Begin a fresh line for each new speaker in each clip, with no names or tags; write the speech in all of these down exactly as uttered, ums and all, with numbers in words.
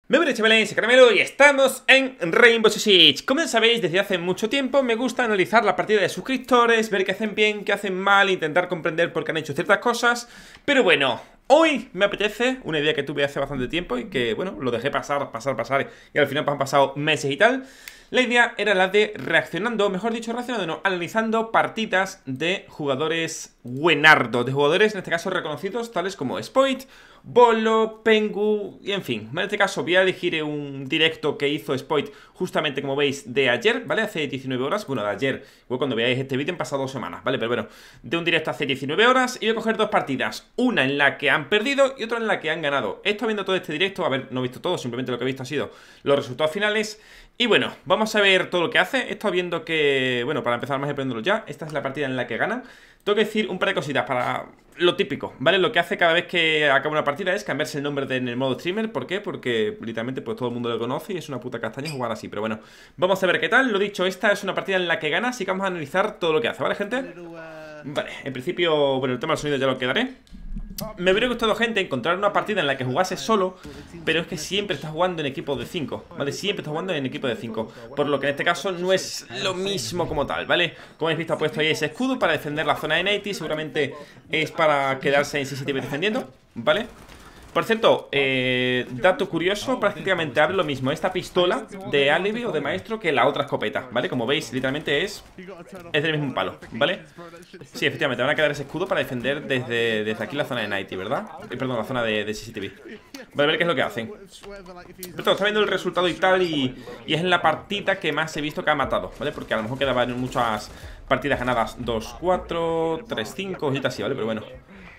Me voy a chavales, Caramelo y estamos en Rainbow Six Siege. Como ya sabéis, desde hace mucho tiempo me gusta analizar la partida de suscriptores, ver qué hacen bien, qué hacen mal, intentar comprender por qué han hecho ciertas cosas. Pero bueno, hoy me apetece una idea que tuve hace bastante tiempo y que, bueno, lo dejé pasar, pasar, pasar y al final pues, han pasado meses y tal. La idea era la de reaccionando, mejor dicho reaccionando, no, analizando partidas de jugadores buenardos, de jugadores en este caso reconocidos tales como Spoit, Bolo, Pengu y en fin. En este caso voy a elegir un directo que hizo Spoit justamente como veis de ayer, ¿vale? Hace diecinueve horas, bueno de ayer, igual cuando veáis este vídeo han pasado dos semanas, ¿vale? Pero bueno, de un directo hace diecinueve horas y voy a coger dos partidas, una en la que han perdido y otra en la que han ganado. He estado viendo todo este directo, a ver, no he visto todo, simplemente lo que he visto ha sido los resultados finales. Y bueno, vamos a ver todo lo que hace. He estado viendo que, bueno, para empezar más aprendiéndolo ya, esta es la partida en la que gana. Tengo que decir un par de cositas para lo típico, ¿vale? Lo que hace cada vez que acaba una partida es cambiarse el nombre de, en el modo streamer. ¿Por qué? Porque literalmente pues todo el mundo lo conoce y es una puta castaña jugar así. Pero bueno, vamos a ver qué tal. Lo dicho, esta es una partida en la que gana, así que vamos a analizar todo lo que hace, ¿vale, gente? Vale, en principio, bueno, el tema del sonido ya lo quedaré. Me hubiera gustado, gente, encontrar una partida en la que jugase solo, pero es que siempre está jugando en equipo de cinco, ¿vale? Siempre está jugando en equipo de cinco, por lo que en este caso no es lo mismo como tal, ¿vale? Como habéis visto, ha puesto ahí ese escudo para defender la zona de Nate. Seguramente es para quedarse en C C T V defendiendo, ¿vale? Por cierto, eh, dato curioso, prácticamente abre lo mismo esta pistola de alibi o de maestro que la otra escopeta, ¿vale? Como veis, literalmente es es del mismo palo, ¿vale? Sí, efectivamente, van a quedar ese escudo para defender desde, desde aquí la zona de Nighty, ¿verdad? Eh, perdón, la zona de, de C C T V. Vale, a ver qué es lo que hacen. Pero está viendo el resultado y tal y, y es en la partida que más he visto que ha matado, ¿vale? Porque a lo mejor quedaban muchas partidas ganadas dos cuatro, tres cinco y así, ¿vale? Pero bueno.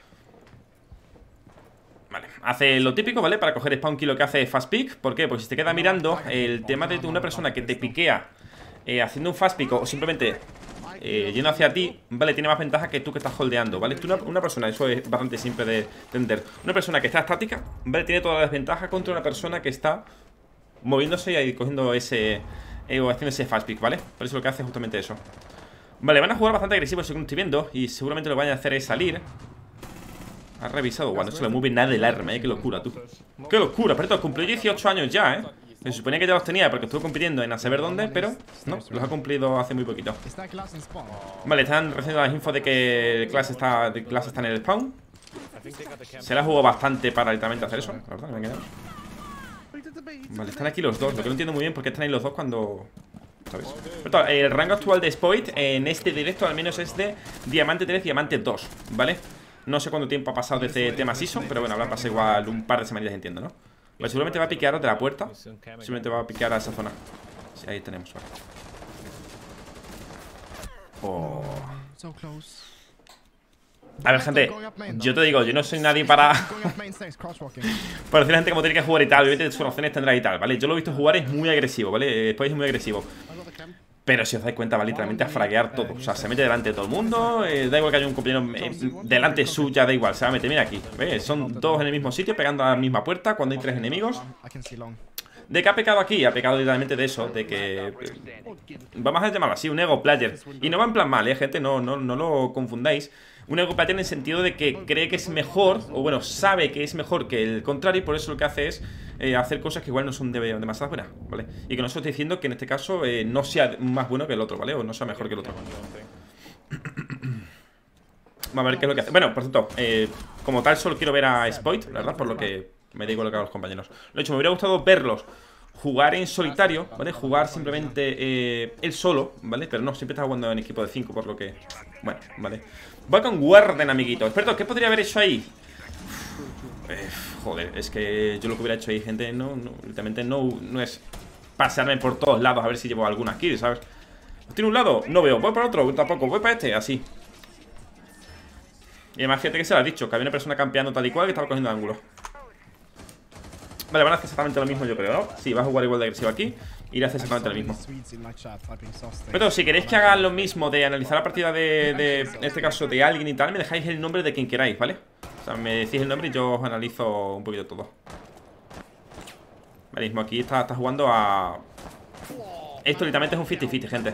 Vale, hace lo típico, ¿vale? Para coger spawn kill lo que hace fast pick. ¿Por qué? Porque si te queda mirando, el tema de una persona que te piquea eh, haciendo un fast pick o simplemente eh, yendo hacia ti, ¿vale? Tiene más ventaja que tú que estás holdeando, ¿vale? Tú una, una persona, eso es bastante simple de entender. Una persona que está estática, ¿vale? Tiene toda la desventaja contra una persona que está moviéndose y cogiendo ese eh, o haciendo ese fast pick, ¿vale? Por eso lo que hace es justamente eso. Vale, van a jugar bastante agresivo según estoy viendo y seguramente lo que van a hacer es salir. Ha revisado, bueno, no se le mueve nada el arma, eh, qué locura, tú. Qué locura, pero esto cumplió dieciocho años ya, eh. Se suponía que ya los tenía porque estuvo compitiendo en a saber dónde, pero no, los ha cumplido hace muy poquito. Vale, están recibiendo las infos de que el clase está, de clase está en el spawn. Se la jugó bastante para literalmente hacer eso, la verdad, me han quedado. Vale, están aquí los dos, lo que no entiendo muy bien por qué están ahí los dos cuando... ¿sabes? Pero, el rango actual de Spoit en este directo al menos es de Diamante tres, Diamante dos, ¿vale? No sé cuánto tiempo ha pasado desde el tema Season, pero bueno, habrá pasado igual un par de semanas, entiendo, ¿no? Pues seguramente va a piquear de la puerta. Seguramente va a piquear a esa zona. Sí, ahí tenemos, vale. Oh. A ver, gente, yo te digo, yo no soy nadie para para decirle a la gente cómo tiene que jugar y tal. Obviamente sus opciones tendrá y tal, ¿vale? Yo lo he visto jugar, es muy agresivo, ¿vale? Después es muy agresivo. Pero si os dais cuenta, va literalmente a fraguear todo. O sea, se mete delante de todo el mundo. eh, Da igual que haya un compañero eh, delante suya, da igual, se va a meter. Mira aquí, ¿ves? Son dos en el mismo sitio, pegando a la misma puerta cuando hay tres enemigos. ¿De qué ha pecado aquí? Ha pecado literalmente de eso, de que eh, vamos a llamarlo así, un ego player. Y no va en plan mal, eh, gente, no, no, no lo confundáis. Un ego player en el sentido de que cree que es mejor, o bueno, sabe que es mejor que el contrario, y por eso lo que hace es eh, hacer cosas que igual no son de, demasiado buenas, ¿vale? Y que no estoy diciendo que en este caso eh, no sea más bueno que el otro, ¿vale? O no sea mejor que el otro. Vamos a ver qué es lo que hace. Bueno, por cierto, eh, como tal solo quiero ver a Spoit, la verdad, por lo que me digo lo que hago a los compañeros. Lo he dicho, me hubiera gustado verlos jugar en solitario, ¿vale? Jugar simplemente eh, él solo, ¿vale? Pero no, siempre está jugando en equipo de cinco, por lo que... Bueno, ¿vale? Voy con Warden, amiguito. Experto, ¿qué podría haber hecho ahí? Eh, joder, es que yo lo que hubiera hecho ahí, gente, no, no literalmente no, no es pasearme por todos lados a ver si llevo alguna kill, ¿sabes? ¿Tiene un lado? No veo. Voy para otro, tampoco. Voy para este, así. Y además, fíjate que se lo ha dicho, que había una persona campeando tal y cual que estaba cogiendo ángulos. Vale, van a hacer exactamente lo mismo, yo creo, ¿no? Sí, va a jugar igual de agresivo aquí. Y a hacer exactamente lo mismo. Pero si queréis que haga lo mismo de analizar la partida de, de, en este caso, de alguien y tal, me dejáis el nombre de quien queráis, ¿vale? O sea, me decís el nombre y yo os analizo un poquito todo. Vale, mismo aquí está, está jugando a... Esto literalmente es un cincuenta cincuenta, gente.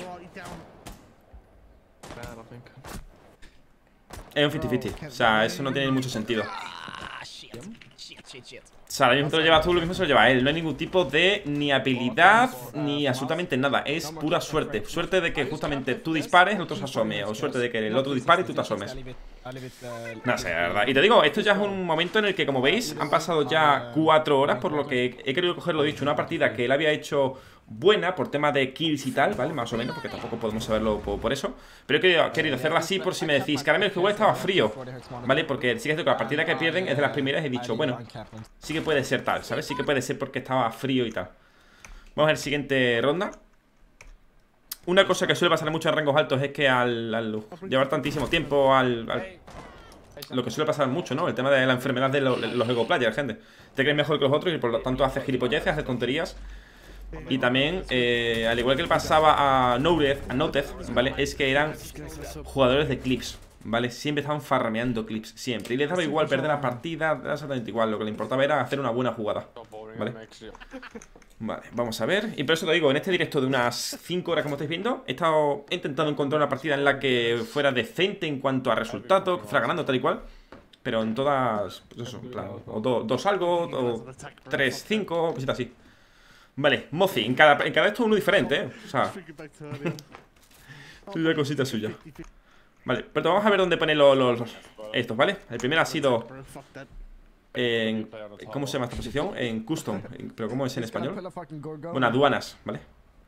Es un cincuenta cincuenta. O sea, eso no tiene mucho sentido. sea, ahora mismo te lo llevas tú, lo mismo se lo lleva él. No hay ningún tipo de ni habilidad ni absolutamente nada. Es pura suerte. Suerte de que justamente tú dispares, el otro se asome. O suerte de que el otro dispare y tú te asomes. No sé, la verdad. Y te digo, esto ya es un momento en el que, como veis, han pasado ya cuatro horas. Por lo que he querido coger, lo dicho, una partida que él había hecho buena por tema de kills y tal, ¿vale? Más o menos, porque tampoco podemos saberlo por, por eso. Pero he querido, querido hacerla así por si me decís que ahora mismo el juego estaba frío, ¿vale? Porque sí que es cierto que la partida que pierden es de las primeras. He dicho, bueno, sí que puede ser tal, ¿sabes? Sí que puede ser porque estaba frío y tal. Vamos a ver siguiente ronda. Una cosa que suele pasar mucho en rangos altos es que al, al llevar tantísimo tiempo al, al... Lo que suele pasar mucho, ¿no? El tema de la enfermedad de, lo, de los ego players, gente. Te crees mejor que los otros y por lo tanto haces gilipolleces, haces tonterías. Y también, eh, al igual que le pasaba a Noteth, a Noteth, ¿vale? Es que eran jugadores de clips, ¿vale? Siempre estaban farmeando clips, siempre. Y les daba igual perder la partida, era exactamente igual. Lo que le importaba era hacer una buena jugada, ¿vale? Vale, vamos a ver. Y por eso te digo, en este directo de unas cinco horas, como estáis viendo, he estado intentando encontrar una partida en la que fuera decente en cuanto a resultados, que fuera ganando tal y cual. Pero en todas, pues eso, en plan, o do, dos algo, o tres, cinco, cositas así. Vale, Mozi, en cada, en cada esto uno diferente, ¿eh? O sea, una cosita suya. Vale, pero vamos a ver dónde ponen los, los, los estos, ¿vale? El primero ha sido en, ¿cómo se llama esta posición? En custom, en, pero ¿cómo es en español? Bueno, aduanas, ¿vale?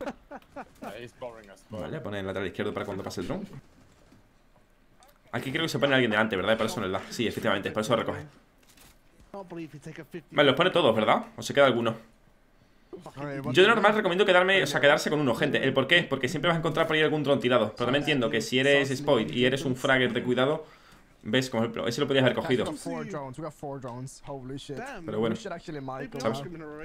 Vale, pone en el lateral izquierdo para cuando pase el dron. Aquí creo que se pone alguien delante, ¿verdad? Por eso no es la... Sí, efectivamente, por eso lo recoge. Vale, los pone todos, ¿verdad? ¿O se queda alguno? Yo de normal recomiendo quedarme, o sea, quedarse con uno, gente. ¿El por qué? Porque siempre vas a encontrar por ahí algún dron tirado. Pero también entiendo que si eres Spoid y eres un fragger de cuidado, ¿ves? Como ejemplo, ese lo podías haber cogido. Pero bueno, ¿sabes?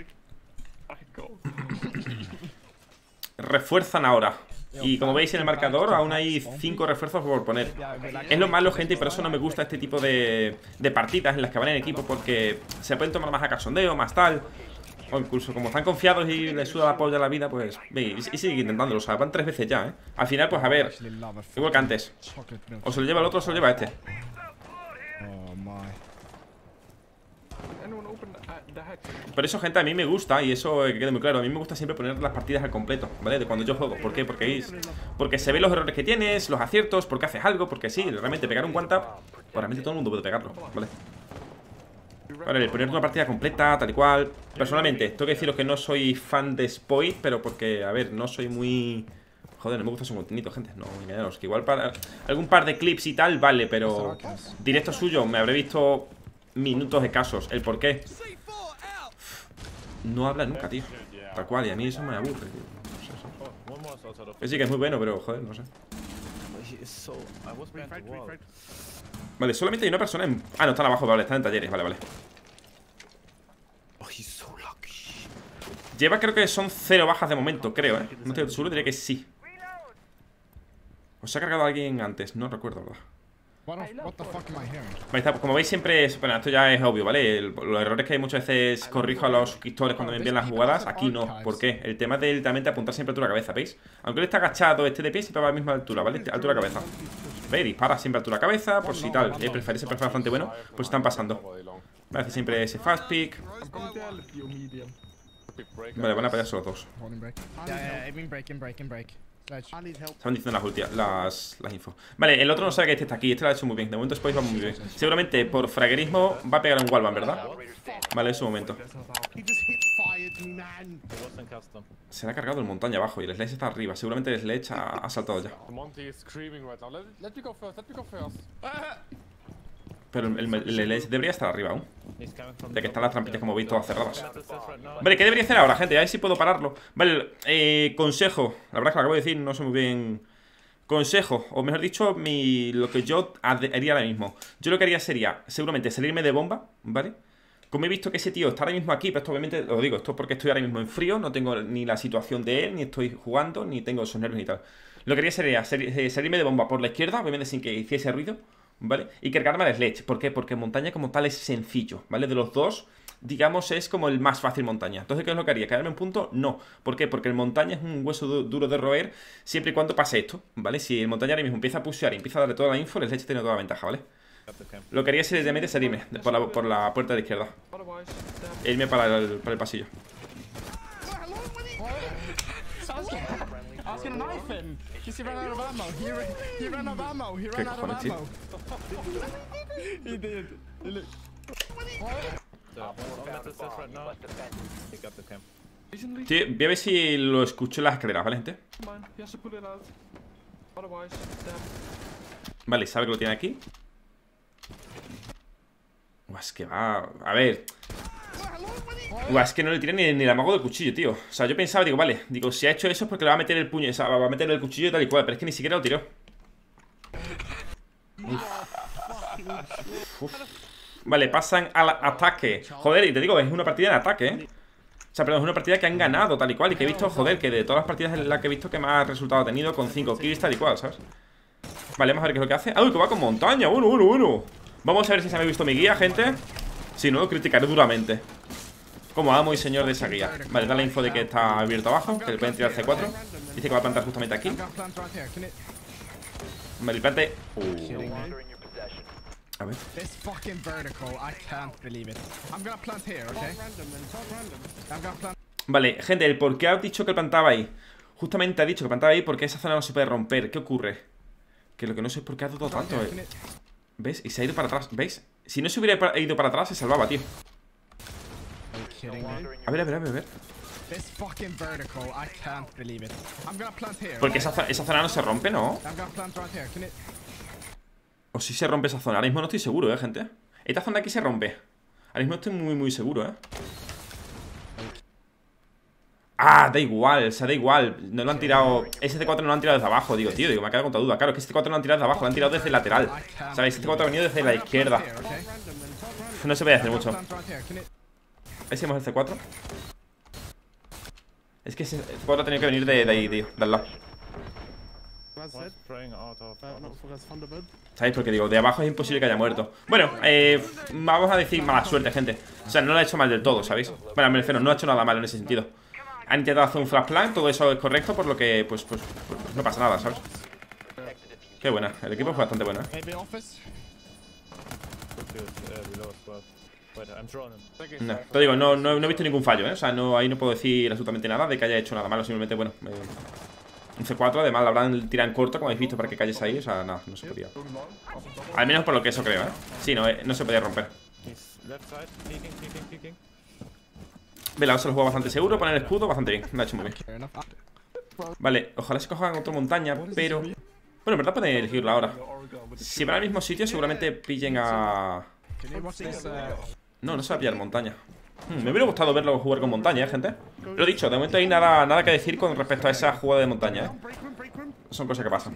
Refuerzan ahora. Y como veis en el marcador, aún hay cinco refuerzos por poner. Es lo malo, gente, y por eso no me gusta este tipo de, de partidas en las que van en equipo, porque se pueden tomar más a cachondeo, más tal. O incluso como están confiados y les suda la polla la vida, pues... Y, y sigue intentándolo, o sea, van tres veces ya, ¿eh? Al final, pues a ver, igual que antes. O se lo lleva el otro o se lo lleva este. Por eso, gente, a mí me gusta, y eso que quede muy claro, a mí me gusta siempre poner las partidas al completo, ¿vale? De cuando yo juego. ¿Por qué? Porque, es, porque se ven los errores que tienes, los aciertos, porque haces algo, porque sí, realmente pegar un one tap, pues realmente todo el mundo puede pegarlo, ¿vale? Vale, poner una partida completa, tal y cual. Personalmente, tengo que deciros que no soy fan de Spoid, pero porque, a ver, no soy muy... Joder, no me gusta su contenido, gente, no engañaros. Que igual para algún par de clips y tal, vale, pero directo suyo me habré visto minutos escasos. ¿El por qué? No habla nunca, tío. Tal cual, y a mí eso me aburre, tío. No sé, eso. Es sí que es muy bueno, pero, joder, no sé. Vale, solamente hay una persona en... Ah, no, están abajo, vale, están en talleres, vale, vale. Lleva, creo que son cero bajas de momento, creo, eh. No estoy seguro, diría que sí. ¿O se ha cargado alguien antes? No recuerdo, ¿verdad? Vale, está, pues como veis siempre es... Bueno, esto ya es obvio, ¿vale? El, los errores que hay muchas veces corrijo a los suscriptores cuando me envían las jugadas. Aquí no, ¿por qué? El tema de literalmente apuntar siempre a altura cabeza, ¿veis? Aunque él está agachado, este de pie siempre va a la misma altura, ¿vale? Altura cabeza. ¿Veis? Dispara siempre a altura cabeza, por si tal. Eh, prefiere ser bastante bueno, pues están pasando. Me hace siempre ese fast pick. Vale, van a pelear solo dos. Estaban diciendo las ultias, las, las info. Vale, el otro no sabe que este está aquí. Este lo ha hecho muy bien. De momento Spoiz va muy bien. Seguramente por fraguerismo va a pegar un wallbang, ¿verdad? Vale, en su momento. Se le ha cargado el montaña abajo y el Sledge está arriba. Seguramente el Sledge ha, ha saltado ya. Pero el, el, el, el debería estar arriba aún. Ya que están las trampitas, como veis, todas cerradas. Vale, ¿qué debería hacer ahora, gente? A ver si puedo pararlo. Vale, eh, consejo. La verdad es que lo acabo de decir, no sé muy bien. Consejo, o mejor dicho, mi, lo que yo haría ahora mismo. Yo lo que haría sería, seguramente, salirme de bomba, ¿vale? Como he visto que ese tío está ahora mismo aquí, pero esto obviamente, lo digo, esto es porque estoy ahora mismo en frío. No tengo ni la situación de él, ni estoy jugando, ni tengo esos nervios ni tal. Lo que haría sería salirme de bomba por la izquierda, obviamente sin que hiciese ruido, ¿vale? Y cargarme al Sledge. ¿Por qué? Porque montaña como tal es sencillo, ¿vale? De los dos, digamos, es como el más fácil montaña. Entonces, ¿qué es lo que haría? ¿Quedarme en punto? No. ¿Por qué? Porque el montaña es un hueso du duro de roer siempre y cuando pase esto, ¿vale? Si el montaña ahora mismo empieza a pushear y empieza a darle toda la info, el Sledge tiene toda la ventaja, ¿vale? Lo que haría seriamente es salirme por la, por la puerta de la izquierda e irme para el, para el pasillo. ¿Qué cojones, tío? Tío, voy a ver si lo escucho en las escaleras, ¿vale, gente? Vale, sabe que lo tiene aquí. Uah, es que va... A ver... Uah, es que no le tiene ni, ni el amago del cuchillo, tío. O sea, yo pensaba, digo, vale, digo, si ha hecho eso es porque le va a meter el puño, o sea, va a meter el cuchillo y tal y cual, pero es que ni siquiera lo tiró. Uf. Uf. Vale, pasan al ataque. Joder, y te digo, es una partida en ataque, ¿eh? O sea, perdón, es una partida que han ganado tal y cual. Y que he visto, joder, que de todas las partidas en las que he visto que más resultado ha tenido, con cinco kills tal y cual, ¿sabes? Vale, vamos a ver qué es lo que hace. ¡Ah, uy, que va con montaña! Bueno, bueno, bueno. Vamos a ver si se me ha visto mi guía, gente. Si no, lo criticaré duramente. Como amo y señor de esa guía. Vale, da la info de que está abierto abajo, que le pueden tirar C cuatro. Dice que va a plantar justamente aquí. Vale, plante. Uh. A ver. Vale, gente, el por qué ha dicho que plantaba ahí. Justamente ha dicho que plantaba ahí porque esa zona no se puede romper. ¿Qué ocurre? Que lo que no sé es por qué ha dudado tanto, eh. ¿Ves? Y se ha ido para atrás, ¿veis? Si no se hubiera ido para atrás se salvaba, tío. A ver, a ver, a ver, a ver. Porque esa, esa zona no se rompe, ¿no? O si se rompe esa zona. Ahora mismo no estoy seguro, ¿eh, gente? Esta zona aquí se rompe. Ahora mismo estoy muy, muy seguro, ¿eh? Ah, da igual, o sea, da igual. No lo han tirado. Ese C cuatro no lo han tirado desde abajo. Digo, tío, digo, me ha quedado con toda duda. Claro, que este C cuatro no lo han tirado desde abajo, lo han tirado desde el lateral. ¿Sabéis? Este C cuatro ha venido desde la izquierda. No se puede hacer mucho. Ese es el C cuatro. Es que ese C cuatro ha tenido que venir de, de ahí, tío, de al lado. ¿Sabéis? Porque digo, de abajo es imposible que haya muerto. Bueno, eh, vamos a decir mala suerte, gente. O sea, no lo ha hecho mal del todo, ¿sabéis? Bueno, me refiero, no ha hecho nada malo en ese sentido. Han intentado hacer un flash plan, todo eso es correcto, por lo que, pues, pues, pues no pasa nada, ¿sabes? Qué buena, el equipo es bastante bueno, ¿eh? No, te digo, no, no, no he visto ningún fallo, ¿eh? O sea, no, ahí no puedo decir absolutamente nada de que haya hecho nada malo, simplemente, bueno, eh, un C cuatro, además la habrán tirado en corto, como habéis visto, para que cayese ahí, o sea, nada, no se podía. Al menos por lo que eso creo, ¿eh? Sí, no, eh, no se podía romper. Vela, se lo juego bastante seguro, poner el escudo bastante bien, lo ha hecho muy bien. Vale, ojalá se cojan otra montaña, pero... Bueno, en verdad pueden elegirlo ahora. Si van al mismo sitio, seguramente pillen a... No, no se va a pillar montaña. hmm, Me hubiera gustado verlo jugar con montaña, ¿eh, gente? Lo dicho, de momento hay nada, nada que decir con respecto a esa jugada de montaña, ¿eh? Son cosas que pasan.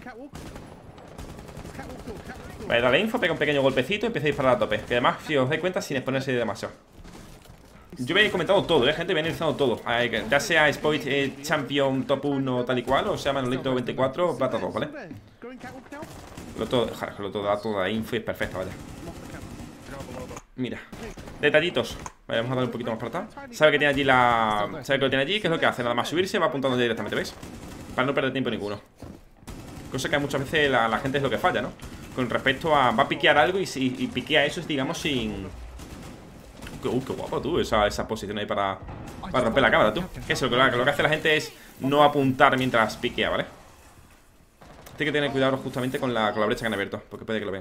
Vale, dale info, pega un pequeño golpecito y empieza a disparar a tope. Que además, si os dais cuenta, sin exponerse demasiado. Yo me he comentado todo, ¿eh, gente? Me he analizado todo. Ya sea Spoit eh, Champion Top uno tal y cual, o sea Manolito veinticuatro, plata dos, ¿vale? Lo todo, joder, lo todo da toda info y es perfecta, vale. Mira, detallitos. Vale, vamos a darle un poquito más para atrás. Sabe que tiene allí la... Sabe que lo tiene allí, ¿qué es lo que hace? Nada más subirse, va apuntando directamente, ¿veis? Para no perder tiempo ninguno. Cosa que muchas veces la, la gente es lo que falla, ¿no? Con respecto a... Va a piquear algo y, y, y piquea eso, digamos, sin... Uh, qué guapo, tú, esa, esa posición ahí para, para romper la cámara, tú. Que eso, que lo, que lo que hace la gente es no apuntar mientras piquea, ¿vale? Tiene que tener cuidado justamente con la, con la brecha que han abierto, porque puede que lo vean.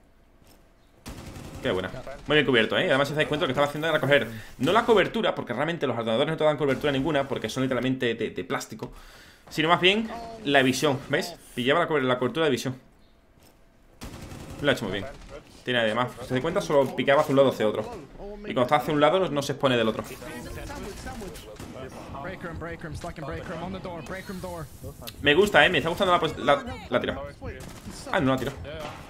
Qué buena. Muy bien cubierto, ¿eh? Además, si os dais cuenta, lo que estaba haciendo era coger, no la cobertura, porque realmente los ordenadores no te dan cobertura ninguna, porque son literalmente de, de plástico, sino más bien la visión, ¿veis? Y lleva la, la cobertura de visión. Lo ha hecho muy bien. Tiene además, si os dais cuenta, solo piqueaba hacia un lado hacia otro. Y cuando está hacia un lado, no se expone del otro. Me gusta, eh, me está gustando la... La, la tira. Ah, no la tira.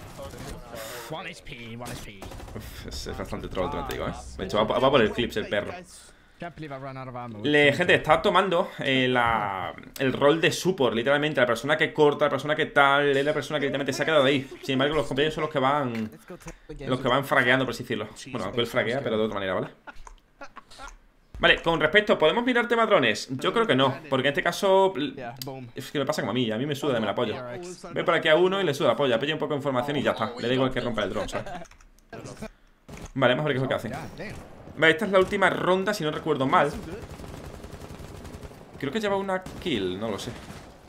Uf, es, es bastante troll, te digo, eh. De hecho, va, va por el clips el perro. Le, gente, está tomando eh, la, el rol de support, literalmente. La persona que corta, la persona que tal, es la persona que literalmente se ha quedado ahí. Sin embargo, los compañeros son los que van Los que van fragueando, por así decirlo. Bueno, aunque él fraguea, pero de otra manera, ¿vale? Vale, con respecto, ¿podemos mirar tema drones? Yo creo que no, porque en este caso es que me pasa como a mí, a mí me suda de me la polla. Ve por aquí a uno y le suda la polla, pilla un poco de información y ya está. Le da igual que rompa el drone, ¿sabes? Vale, vamos a ver qué es lo que hacen. Vale, esta es la última ronda, si no recuerdo mal. Creo que lleva una kill, no lo sé.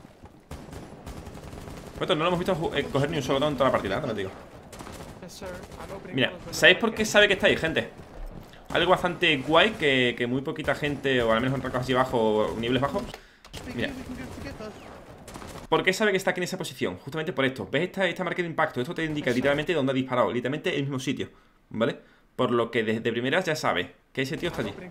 Bueno, no lo hemos visto eh, coger ni un solo drone en toda la partida, ¿eh? Te lo digo. Mira, ¿sabéis por qué sabe que está ahí, gente? Algo bastante guay que, que muy poquita gente, o al menos en rangos así bajos, niveles bajos. Mira, ¿por qué sabe que está aquí en esa posición? Justamente por esto. ¿Ves esta, esta marca de impacto? Esto te indica literalmente dónde ha disparado. Literalmente el mismo sitio, ¿vale? Por lo que desde primeras ya sabe que ese tío está allí.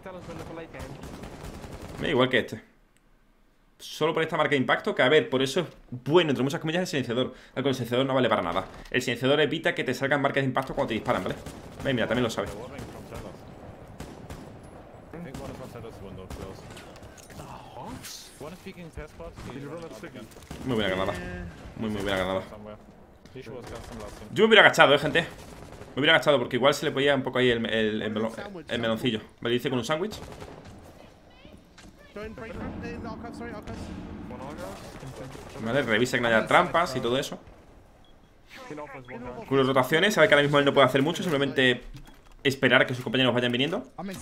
Mira, igual que este. Solo por esta marca de impacto, que a ver, por eso es bueno, entre muchas comillas, el silenciador. Algo el silenciador no vale para nada. El silenciador evita que te salgan marcas de impacto cuando te disparan, ¿vale? Ven, mira, también lo sabe. Muy buena granada. Muy, muy buena granada. Yo me hubiera agachado, eh, gente. Me hubiera agachado porque igual se le podía un poco ahí el, el, el, melon, el meloncillo. Me lo dice con un sándwich. Vale, revisa que no haya trampas y todo eso. Con las rotaciones, sabe que ahora mismo él no puede hacer mucho. Simplemente esperar a que sus compañeros vayan viniendo.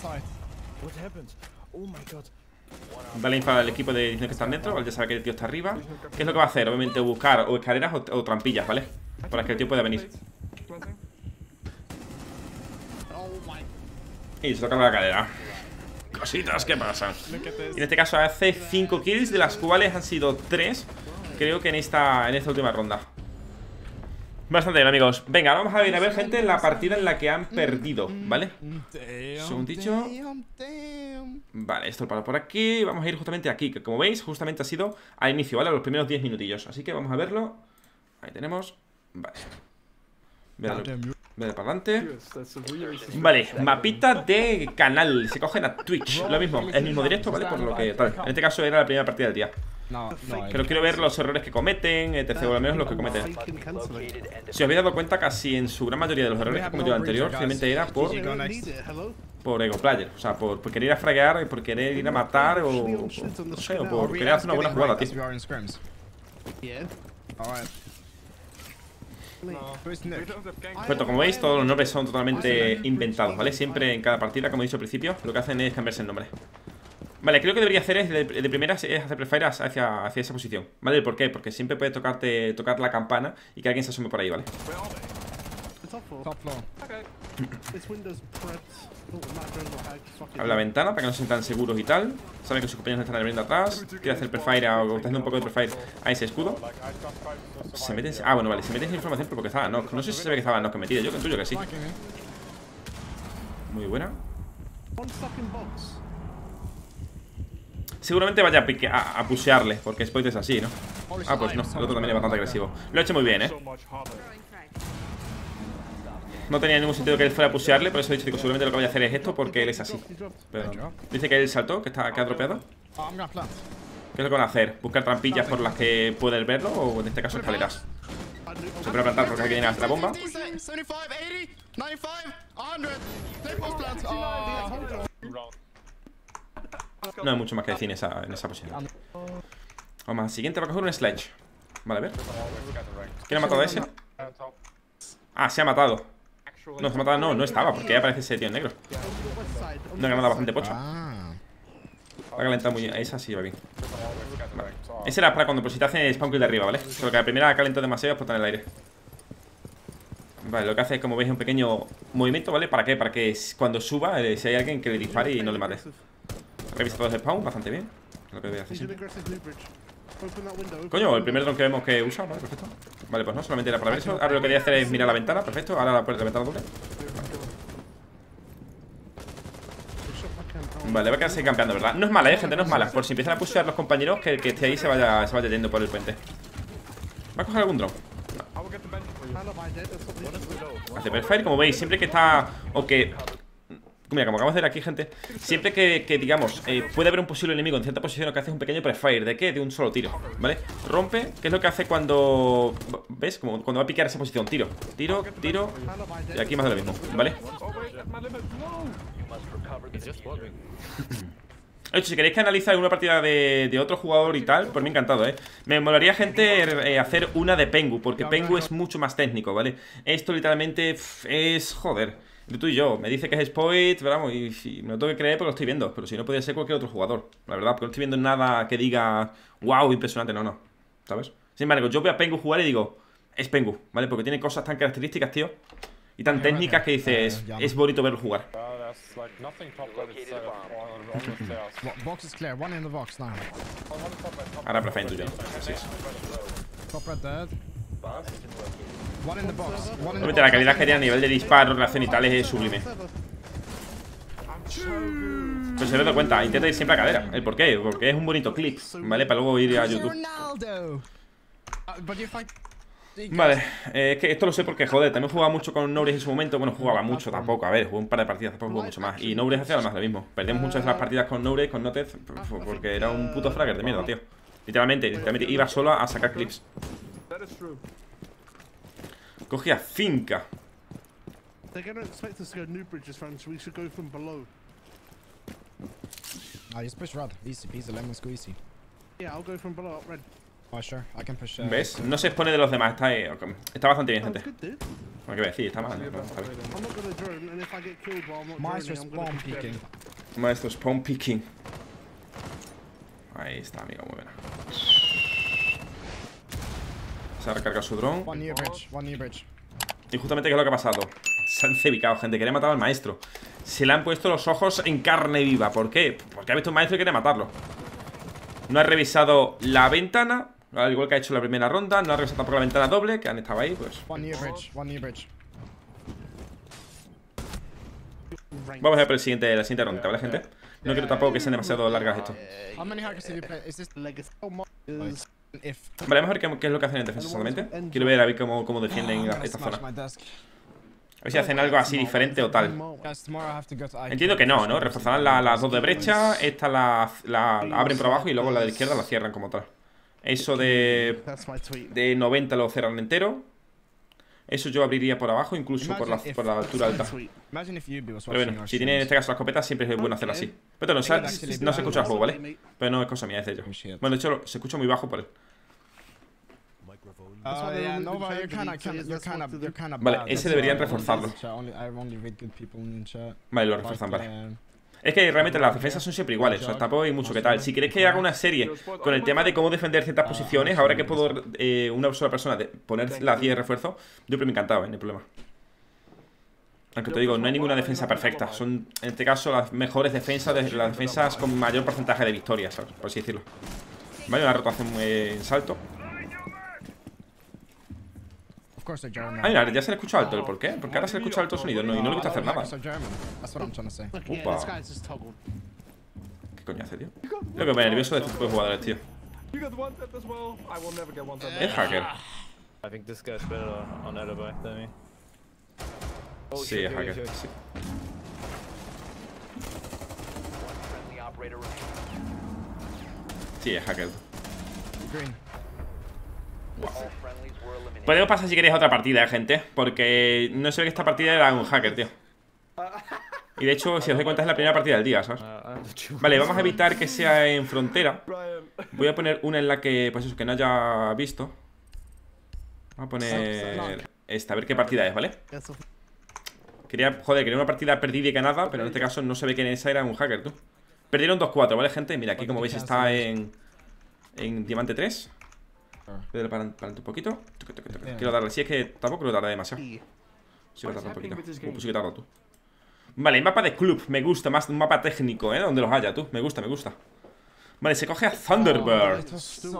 Dale info al equipo de edición que están dentro. Vale, ya sabe que el tío está arriba. ¿Qué es lo que va a hacer? Obviamente buscar o escaleras o, o trampillas, ¿vale? Para que el tío pueda venir. Y se toca la escalera. Cositas que pasan. Y en este caso hace cinco kills, de las cuales han sido tres, creo que en esta, en esta última ronda. Bastante bien, amigos. Venga, vamos a ver, a ver, gente, la partida en la que han perdido, ¿vale? Segundillo. Vale, esto lo paro por aquí. Vamos a ir justamente aquí, que como veis, justamente ha sido al inicio, ¿vale? A los primeros diez minutillos. Así que vamos a verlo. Ahí tenemos. Vale. Vale, para adelante. Vale, mapita de canal. Se cogen a Twitch. Lo mismo, el mismo directo, ¿vale? Por lo que tal. En este caso era la primera partida del día. Pero quiero ver los errores que cometen, etcétera. O al menos los que cometen. Si os habéis dado cuenta, casi en su gran mayoría de los errores que cometió el anterior, realmente era por Por ego player. O sea, por, por querer ir a fraguear, por querer ir a matar, o, o no sé, o por querer hacer una buena jugada, tío. Perfecto, como veis, todos los nombres son totalmente inventados, ¿vale? Siempre en cada partida, como he dicho al principio, lo que hacen es cambiarse el nombre. Vale, creo que debería hacer es de, de primeras es hacer prefire hacia, hacia esa posición, ¿vale? ¿Por qué? Porque siempre puede tocarte, tocar la campana y que alguien se asome por ahí, ¿vale? Abre la ventana para que no se sientan seguros y tal. Saben que sus compañeros están abriendo atrás. Quiere hacer prefire o está haciendo un poco de prefire a ese escudo. Se mete. Ah, bueno, vale, se mete esa información porque estaba knock. No sé si se ve que estaba knock metido. Yo que tuyo que sí. Muy buena. Seguramente vaya a, pique, a, a pushearle, porque Spoit es así, ¿no? Ah, pues no, el otro también es bastante agresivo. Lo ha hecho muy bien, ¿eh? No tenía ningún sentido que él fuera a pushearle, por eso he dicho, digo, seguramente lo que voy a hacer es esto, porque él es así. Pero dice que él saltó, que, está, que ha dropeado. ¿Qué es lo que van a hacer? ¿Buscar trampillas por las que puedes verlo? O en este caso escaleras. Se puede plantar porque hay que llenar hasta la bomba. No hay mucho más que decir en esa, en esa posición. Vamos al siguiente, va a coger un sledge. Vale, a ver. ¿Quién ha matado a ese? Ah, se ha matado. No, se ha matado, no, no estaba, porque ya aparece ese tío en negro. Una granada bastante pocha. Va a calentar muy bien. Esa sí va bien. Vale. Ese era para cuando pues, si te hacen spawn kill de arriba, ¿vale? Solo que la primera ha calentado demasiado y explotar en el aire. Vale, lo que hace es, como veis, un pequeño movimiento, ¿vale? ¿Para qué? Para que cuando suba, eh, si hay alguien que le dispare y no le mate. Revisa todos los spawn, bastante bien. Lo que voy a hacer siempre. Coño, el primer dron que vemos que usa, vale, perfecto. Vale, pues no, solamente era para ver eso. Ahora lo que quería hacer es mirar la ventana, perfecto. Ahora la puerta de la ventana doble. Vale, va a quedarse campeando, ¿verdad? No es mala, eh, gente, no es mala. Por si empiezan a pushear los compañeros, que el que esté ahí se vaya, se vaya yendo por el puente. ¿Va a coger algún dron? No. Hace perfire, como veis, siempre que está. O que. Mira, como acabamos de ver aquí, gente. Siempre que, que digamos, eh, puede haber un posible enemigo en cierta posición, lo que hace es un pequeño prefire. ¿De qué? De un solo tiro, ¿vale? Rompe, ¿qué es lo que hace cuando... ¿Ves? Como cuando va a picar esa posición. Tiro, tiro, tiro. Y aquí más de lo mismo, ¿vale? De hecho, si queréis que analice alguna partida de, de otro jugador y tal, pues me ha encantado, ¿eh? Me molaría, gente, eh, hacer una de Pengu, porque Pengu es mucho más técnico, ¿vale? Esto literalmente pff, es... joder. Tú y yo, me dice que es Spoit, ¿verdad? Y, y me lo tengo que creer porque lo estoy viendo. Pero si no, podría ser cualquier otro jugador, la verdad, porque no estoy viendo nada que diga wow, impresionante, no, no, ¿sabes? Sin embargo, yo veo a Pengu jugar y digo, es Pengu, ¿vale? Porque tiene cosas tan características, tío, y tan técnicas que dices, es bonito verlo jugar. Ahora prefiero yo. Así es. Obviamente la calidad que tiene a nivel de disparo, relación y tal es sublime. Pero se me da cuenta, intenta ir siempre a cadera. ¿El por qué? Porque es un bonito clip, ¿vale? Para luego ir a YouTube. Vale, eh, es que esto lo sé porque, joder, también jugaba mucho con Noures en su momento. Bueno, jugaba mucho tampoco, a ver, jugué un par de partidas, tampoco jugué mucho más. Y Noures hacía además lo mismo. Perdimos muchas de las partidas con Noures, con Notez, porque era un puto fragger de mierda, tío. Literalmente, literalmente iba solo a sacar clips. Cogía finca. ¿Ves? No se expone de los demás. Está, eh, está bastante bien, gente. Bueno, ¿qué voy a decir? Está mal.
Maestro spawn picking.
Maestro spawn picking. Ahí está, amigo, muy buena. Se ha recargado su dron. Y justamente, ¿qué es lo que ha pasado? Se han cebicado, gente. Quiere matar al maestro. Se le han puesto los ojos en carne viva. ¿Por qué? Porque ha visto un maestro y quiere matarlo. No ha revisado la ventana, al igual que ha hecho la primera ronda. No ha revisado tampoco la ventana doble, que han estado ahí, pues. Vamos a ver por el siguiente, la siguiente ronda, ¿vale, gente? No quiero tampoco que sean demasiado largas esto. Vale, vamos a ver qué, qué es lo que hacen en defensa solamente. Quiero ver a ver cómo, cómo defienden esta zona. A ver si hacen algo así diferente o tal. Entiendo que no, ¿no? Reforzarán las la dos de brecha. Esta la, la, la abren por abajo y luego la de la izquierda la cierran como tal. Eso de, de noventa lo cerran entero. Eso yo abriría por abajo, incluso por la, por la altura alta. Pero bueno, si tienen en este caso la escopeta, siempre es bueno hacerlo así. Pero no, no se escucha el juego, ¿vale? Pero no es cosa mía, es de ellos. Bueno, de hecho, se escucha muy bajo por él. Vale, ese deberían reforzarlo. Vale, lo refuerzan, vale. Es que realmente las defensas son siempre iguales, o sea, tampoco hay mucho que tal. Si queréis que haga una serie con el tema de cómo defender ciertas posiciones, ahora que puedo eh, una sola persona de poner las diez de refuerzo, yo me encantaba, ¿eh? No hay problema. Aunque te digo, no hay ninguna defensa perfecta. Son, en este caso, las mejores defensas, de, las defensas con mayor porcentaje de victorias, ¿sabes? Por así decirlo. Vale, una rotación eh, en salto. Ah, mira, ya se le escucha alto el por qué. Porque ahora se le escucha alto el sonido, no, y no le gusta hacer nada. Upa. ¿Qué coño hace, tío? Creo que me nervioso de este tipo de jugadores, tío. Es hacker. Sí, es hacker, sí. Sí, es hacker. Wow. Podemos pasar si queréis a otra partida, eh, gente. Porque no se ve que esta partida era un hacker, tío. Y de hecho, si os dais cuenta, es la primera partida del día, ¿sabes? Vale, vamos a evitar que sea en frontera. Voy a poner una en la que, pues eso, que no haya visto. Vamos a poner esta, a ver qué partida es, ¿vale? Quería, joder, quería una partida perdida y ganada, pero en este caso no se ve que en esa era un hacker, tú. Perdieron dos cuatro, ¿vale, gente? Mira, aquí como veis está en En diamante tres. Voy a darle para un poquito. Quiero darle, si es que tampoco lo tarda demasiado. Sí, lo tarda un poquito. Uh, pues sí que tarda tú. Vale, mapa de club, me gusta, más un mapa técnico, ¿eh? Donde los haya, tú, me gusta, me gusta. Vale, se coge a Thunderbird.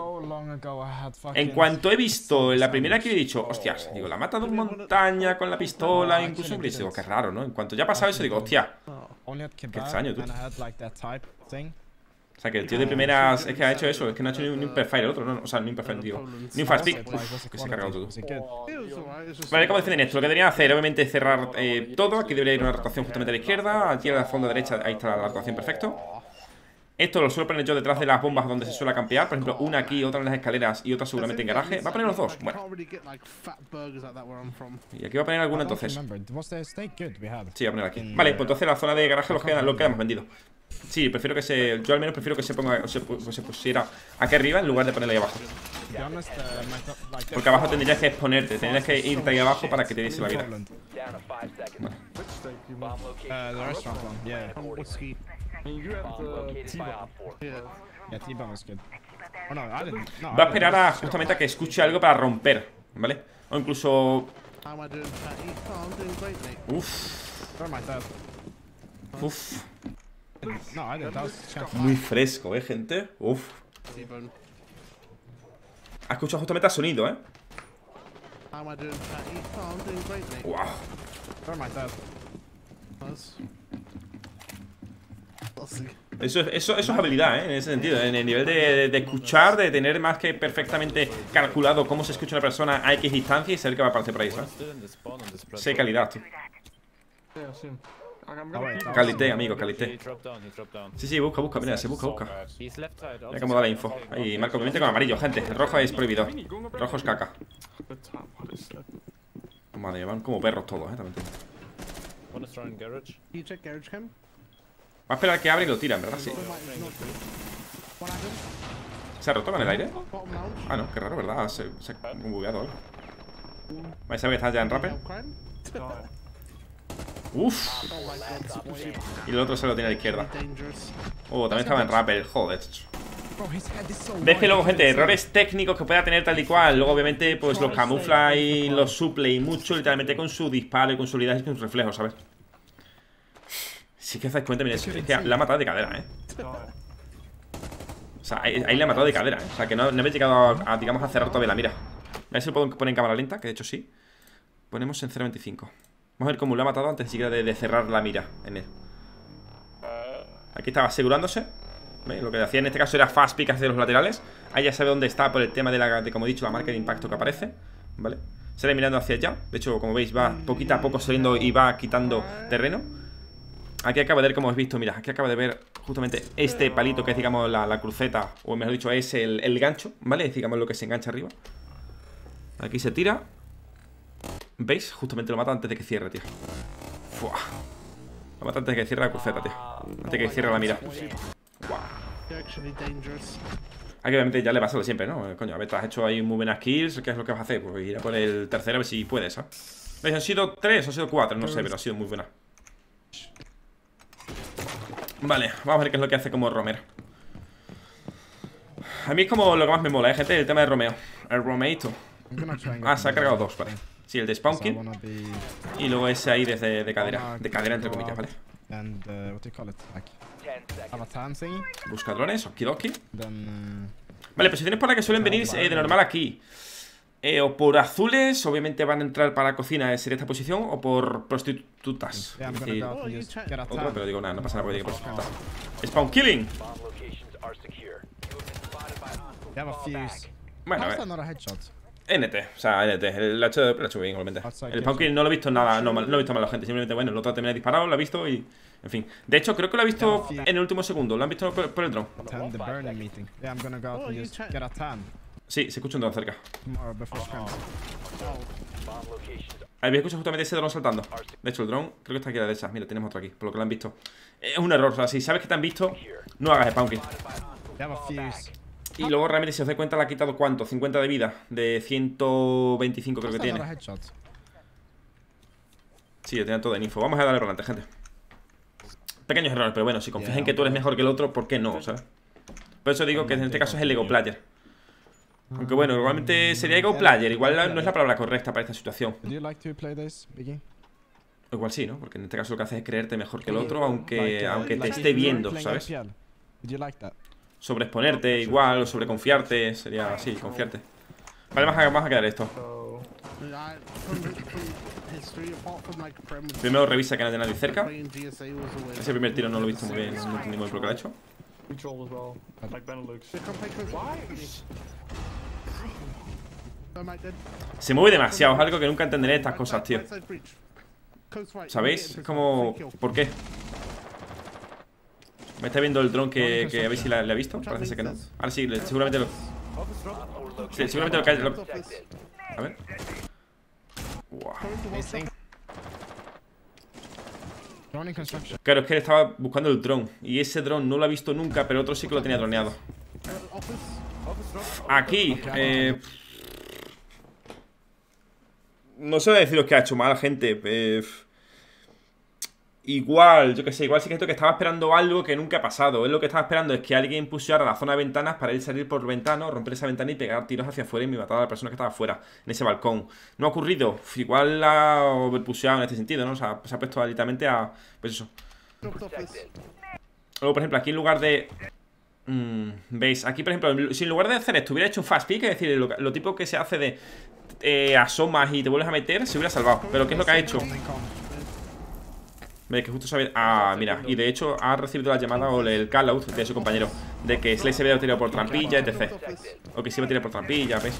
En cuanto he visto en la primera que he dicho, hostias, digo, la ha matado en montaña con la pistola, incluso en Blitz. Digo, qué raro, ¿no? En cuanto ya ha pasado eso, digo, hostia, qué extraño, tú. O sea, que el tío de primeras es que ha hecho eso, es que no ha hecho ni un Imperfire el otro, no, o sea, ni un Imperfire, digo, ni un Fast Pick. Uf, que se ha cargado todo. Vale, ¿cómo deciden esto? Lo que deberían hacer, obviamente, es cerrar eh, todo. Aquí debería ir una rotación justamente a la izquierda. Aquí a la fondo derecha, ahí está la rotación, perfecto. Esto lo suelo poner yo detrás de las bombas donde se suele campear. Por ejemplo, una aquí, otra en las escaleras y otra seguramente en garaje. Va a poner los dos. Bueno. Y aquí va a poner alguna entonces. Sí, va a poner aquí. Vale, pues entonces la zona de garaje lo queda, lo quedamos vendido. Sí, prefiero que se... Yo al menos prefiero que se ponga... O se, o se pusiera aquí arriba en lugar de ponerla ahí abajo. Porque abajo tendrías que exponerte. Tendrías que irte ahí abajo para que te diese la vida. Vale. Va a esperar a, justamente a que escuche algo para romper, ¿vale? O incluso... Uff. Uff. Muy fresco, ¿eh, gente? Uff. Ha escuchado justamente el sonido, ¿eh? Wow. Eso, eso, eso es habilidad, ¿eh? En ese sentido, en el nivel de, de, de escuchar, de tener más que perfectamente calculado cómo se escucha una persona a X distancia y saber que va a aparecer por ahí, ¿sabes? Sé calidad, tío. Calité, amigo, calité. Sí, sí, busca, busca, mira, se busca, busca. Mira cómo da la info. Ahí, marco obviamente con amarillo, gente. El rojo es prohibido. El rojo es caca. Madre, van como perros todos, eh, también. Va a esperar que abre y lo tiran, ¿verdad? Sí. ¿Se ha roto en el aire? Ah, no, qué raro, ¿verdad? Se, se ha bugueado algo. ¿Vais a ver que está ya en rapper? Uff. Y el otro se lo tiene a la izquierda. Oh, también estaba en rapper, joder. Ves que luego, gente, errores técnicos que pueda tener tal y cual. Luego, obviamente, pues los camufla y los suple y mucho, literalmente con su disparo y con su habilidad y con sus reflejos, ¿sabes? Sí que os dais cuenta, mira, es que la ha matado de cadera, ¿eh? O sea, ahí, ahí le ha matado de cadera, ¿eh? O sea, que no, no habéis llegado a, a, digamos, a cerrar todavía la mira. A ver si lo puedo poner en cámara lenta, que de hecho sí. Ponemos en cero veinticinco. Vamos a ver cómo lo ha matado antes siquiera de, de cerrar la mira en él. Aquí estaba asegurándose. ¿Veis? Lo que hacía en este caso era fast pick hacia los laterales. Ahí ya sabe dónde está por el tema de, la, de como he dicho, la marca de impacto que aparece. ¿Vale? Sale mirando hacia allá. De hecho, como veis, va poquito a poco saliendo y va quitando terreno. Aquí acaba de ver, como habéis visto, mira, aquí acaba de ver justamente este palito que es, digamos, la, la cruceta. O mejor dicho, es el, el gancho, ¿vale? Es, digamos, lo que se engancha arriba. Aquí se tira. ¿Veis? Justamente lo mata antes de que cierre, tío. Fua. Lo mata antes de que cierre la cruceta, tío. Antes de que cierre la mira. Wow. Aquí obviamente ya le pasa lo de siempre, ¿no? Coño, a ver, te has hecho ahí muy buenas kills. ¿Qué es lo que vas a hacer? Pues ir a por el tercero a ver si puedes, ¿sabes? ¿Veis? Han sido tres o han sido cuatro, no sé, pero ha sido muy buena. Vale, vamos a ver qué es lo que hace como Romero. A mí es como lo que más me mola, ¿eh, gente? El tema de Romeo. El Romeito. Ah, se ha cargado dos, vale. Sí, el de Spawn Kill. Y luego ese ahí desde de cadera. De cadera, entre comillas, ¿vale? Busca drones, okidoki. Vale, posiciones por las que suelen venir eh, de normal aquí. Eh, o por azules, obviamente van a entrar para la cocina, eh, sería esta posición. O por prostitutas. Es decir, otro, pero digo, nada, no pasa nada porque digo prostitutas. Spawn Killing. Bueno, a ver. N T, o sea, N T, el H lo ha hecho bien, igualmente. El Spawn Kill no lo he visto nada, no, no lo he visto mal a la gente. Simplemente, bueno, el otro también ha disparado, lo ha visto y... En fin, de hecho, creo que lo ha visto en el último segundo. Lo han visto por, por el drone. Sí, se escucha un drone cerca. Habéis escuchado justamente ese drone saltando. De hecho, el drone creo que está aquí a la derecha. Mira, tenemos otro aquí, por lo que lo han visto. Es un error, o sea, si sabes que te han visto, no hagas Spawn Kill. Y luego realmente, si os dais cuenta, le ha quitado ¿cuánto? cincuenta de vida. De ciento veinticinco creo que tiene. Sí, lo tenía todo en info. Vamos a darle por delante, gente. Pequeños errores, pero bueno, si confías en que tú eres mejor que el otro, ¿por qué no? ¿Sabes? Por eso digo que en este caso es el ego player. Aunque bueno, igualmente sería ego player. Igual no es la palabra correcta para esta situación. Igual sí, ¿no? Porque en este caso lo que haces es creerte mejor que el otro, aunque, aunque te esté viendo, ¿sabes? Sobreexponerte igual, o sobreconfiarte. Sería así, confiarte. Vale, vamos a, vamos a quedar esto. Primero revisa que no haya nadie cerca. Ese primer tiro no lo he visto muy bien, no entendí muy bien lo que lo ha hecho. Se mueve demasiado, es algo que nunca entenderé estas cosas, tío. ¿Sabéis? Es como... ¿Por qué? ¿Me está viendo el dron que, que a ver si la- le ha visto? Parece que no. Ahora sí, le- seguramente lo... Sí, seguramente lo que hay... lo- A ver. Wow.
Drone in construction.
Claro, es que él estaba buscando el dron. Y ese dron no lo ha visto nunca, pero otro sí que lo tenía droneado. Aquí, eh... no sé deciros que ha hecho mal, gente. Eh... Igual, yo que sé, igual sí que esto que estaba esperando algo que nunca ha pasado. Él lo que estaba esperando es que alguien pusiera la zona de ventanas para él salir por ventana, romper esa ventana y pegar tiros hacia afuera y me matar a la persona que estaba afuera, en ese balcón. No ha ocurrido. Uf, igual la ha overpuseado en este sentido, ¿no? O sea, se ha puesto literalmente a... Pues eso. Luego, por ejemplo, aquí en lugar de... Mm, ¿veis? Aquí, por ejemplo, si en lugar de hacer esto hubiera hecho un fast pick, es decir, lo, lo tipo que se hace de... Eh, asomas y te vuelves a meter, se hubiera salvado. Pero ¿qué es lo que ha hecho? Ve que justo sabe... Ah, mira, y de hecho ha recibido la llamada o el call out de su compañero de que Slay se había tirado por trampilla, etcétera. O que se iba a tirar por trampilla, ¿ves?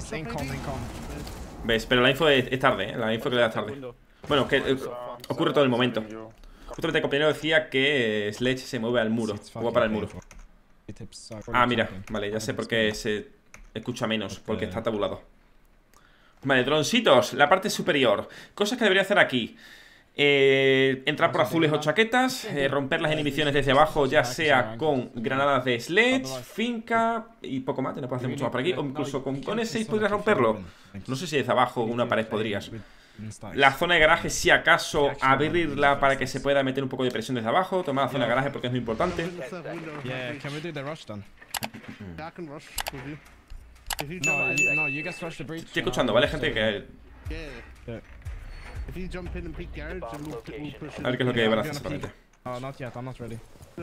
¿Ves? Pero la info es, es tarde, ¿eh? La info que le da tarde. Bueno, que eh, ocurre todo el momento. Justamente el compañero decía que eh, Sledge se mueve al muro, o va para el muro. Ah, mira, vale, ya sé por qué se escucha menos, porque está tabulado. Vale, droncitos, la parte superior. Cosas que debería hacer aquí. Eh, entrar por azules o chaquetas, eh, romper las inhibiciones desde abajo, ya sea con granadas de Sledge, finca y poco más, no puedo hacer mucho más por aquí, o incluso con, con ese seis podrías romperlo. No sé si desde abajo una pared podrías. La zona de garaje, si acaso abrirla para que se pueda meter un poco de presión desde abajo. Tomar la zona de garaje porque es muy importante. Estoy escuchando, ¿vale, gente? Que... A ver qué es lo que van a hacer exactamente.
Oh, not yet, I'm not ready.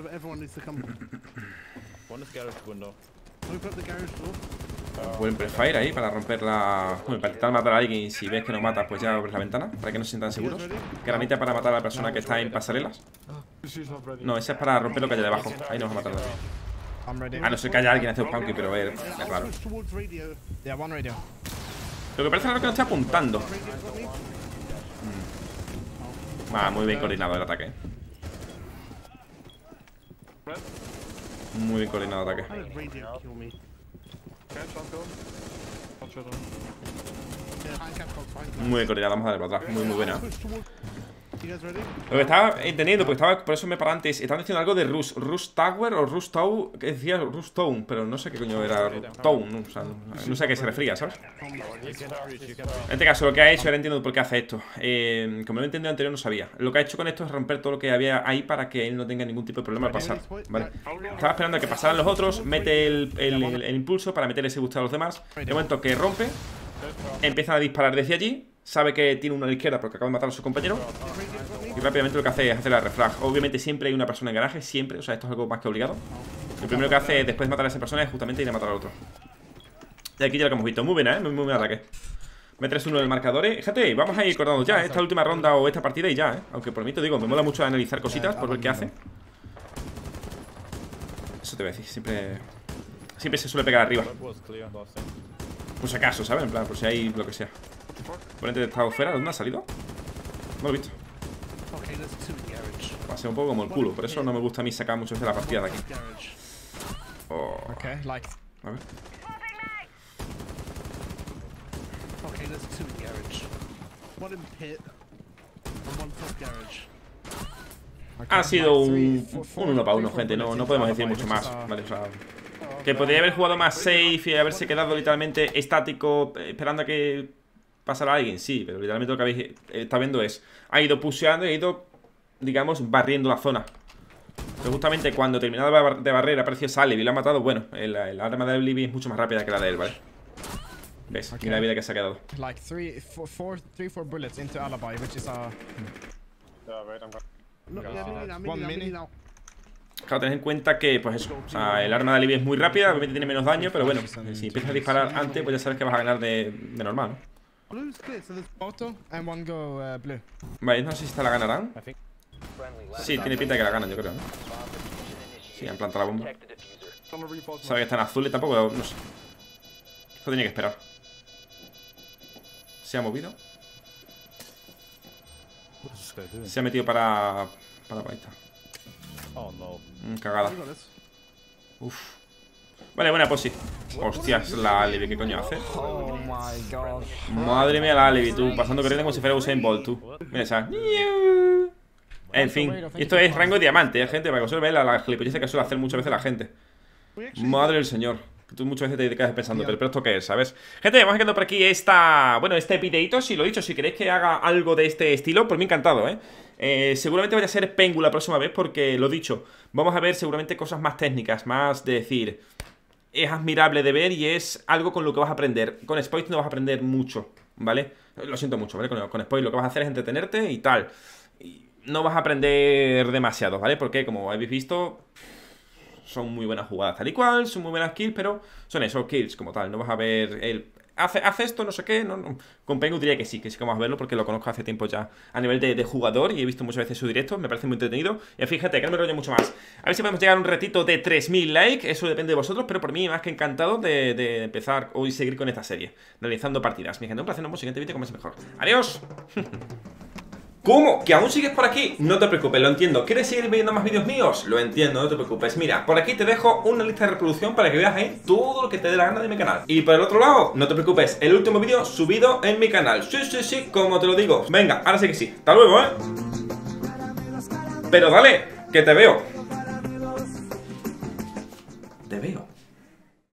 Buen prefire ahí para romper la... Bueno, para intentar matar a alguien y si ves que no matas, pues ya abres la ventana para que no se sientan seguros. Granita para matar a la persona que está en pasarelas. No, esa es para romper lo que hay debajo. Ahí nos va a matar. A no ser que haya alguien hace un punky, pero es, es raro. Lo que parece raro es que no esté apuntando. Va, muy bien coordinado el ataque. Muy bien coordinado el ataque. Muy bien coordinado, vamos a darle para atrás. Muy, muy buena. Lo que estaba entendiendo, porque estaba, por eso me paré antes. Estaban diciendo algo de Rust, Rust Tower o Rust Town, que decía Rust Town, pero no sé qué coño era Town, ¿no? O sea, no, no sé a qué se refería, ¿sabes? En este caso, lo que ha hecho, ahora entiendo por qué hace esto. Eh, como lo he entendido anterior, no sabía. Lo que ha hecho con esto es romper todo lo que había ahí para que él no tenga ningún tipo de problema al pasar, ¿vale? Estaba esperando a que pasaran los otros, mete el, el, el, el impulso para meter ese boost a los demás. De momento que rompe, empiezan a disparar desde allí. Sabe que tiene uno a la izquierda porque acaba de matar a su compañero. Y rápidamente lo que hace es hacer la refrag. Obviamente siempre hay una persona en garaje, siempre. O sea, esto es algo más que obligado. Lo primero que hace después de matar a esa persona es justamente ir a matar al otro. Y aquí ya lo que hemos visto. Muy buena, ¿eh? Muy, muy buen ataque. Me tres uno del marcador, ¿eh? Fíjate, vamos a ir cortando ya, ¿eh? Esta última ronda o esta partida y ya, ¿eh? Aunque por mí te digo, me mola mucho analizar cositas por ver qué hace. Eso te voy a decir, siempre... Siempre se suele pegar arriba. Por si acaso, ¿sabes? En plan, por si hay lo que sea. Ponente de estado fuera, ¿de dónde ha salido? No lo he visto. Va a ser un poco como el culo. Por eso no me gusta a mí sacar mucho de la partida de aquí. Oh. A ver. Ha sido un, un uno para uno, gente. No, no podemos decir mucho más. Vale, o sea, que podría haber jugado más safe y haberse quedado literalmente estático, esperando a que pasara alguien, sí, pero literalmente lo que habéis estado viendo es, ha ido pusheando y ha ido, digamos, barriendo la zona. Pero justamente cuando terminaba de, bar de barrer apareció Salib y lo ha matado. Bueno, el, el arma de Libby es mucho más rápida que la de él, ¿vale? ¿Ves? Okay. Mira la vida que se ha quedado. Like three, four, four, three, four bullets into Alibi, which is a... One mini. Claro, tened en cuenta que, pues eso, o sea, el arma de Libby es muy rápida, obviamente tiene menos daño, pero bueno, si empiezas a disparar antes, pues ya sabes que vas a ganar de, de normal, ¿no? Vale, no sé si esta la ganarán. Sí, tiene pinta de que la ganan, yo creo, ¿no? Sí, han plantado la bomba. Sabe que están azules, tampoco, no sé. Esto tiene que esperar. Se ha movido. Se ha metido para... Para ahí está. Mm, cagada. Uf. Vale, buena posi. Hostias, la Alibi, ¿qué coño hace?
Oh my god.
Madre mía, la Alibi, tú, pasando corriendo como si fuera Usain Bolt, tú. Mira esa. En fin, y esto es rango de diamante, ¿eh, gente? Para que os veáis la, la gilipollez que suele hacer muchas veces la gente. Madre del señor. Tú muchas veces te quedas pensando, pero ¿esto qué es? ¿Sabes? Gente, vamos quedando por aquí esta... Bueno, este videito, si lo he dicho, si queréis que haga algo de este estilo, por mí encantado, ¿eh? eh seguramente vaya a ser Pengu la próxima vez porque, lo dicho, vamos a ver seguramente cosas más técnicas, más de decir... Es admirable de ver y es algo con lo que vas a aprender. Con Spoilt no vas a aprender mucho, ¿vale? Lo siento mucho, ¿vale? Con, con Spoilt lo que vas a hacer es entretenerte y tal. Y no vas a aprender demasiado, ¿vale? Porque, como habéis visto... Son muy buenas jugadas tal y cual, son muy buenas kills, pero son esos kills como tal. No vas a ver el... Hace, hace esto, no sé qué, no, no. Con Pengu diría que sí, que sí que vamos a verlo porque lo conozco hace tiempo ya a nivel de, de jugador y he visto muchas veces su directo, me parece muy entretenido. Y fíjate, que no me rollo mucho más. A ver si podemos llegar a un retito de tres mil likes, eso depende de vosotros, pero por mí más que encantado de, de empezar hoy seguir con esta serie, realizando partidas. Mi gente, un placer, nos vemos en el siguiente vídeo, como es mejor. ¡Adiós! ¿Cómo? ¿Que aún sigues por aquí? No te preocupes, lo entiendo. ¿Quieres seguir viendo más vídeos míos? Lo entiendo, no te preocupes. Mira, por aquí te dejo una lista de reproducción para que veas ahí todo lo que te dé la gana de mi canal. Y por el otro lado, no te preocupes, el último vídeo subido en mi canal. Sí, sí, sí, como te lo digo. Venga, ahora sí que sí. Hasta luego, ¿eh? Pero dale, que te veo. Te veo.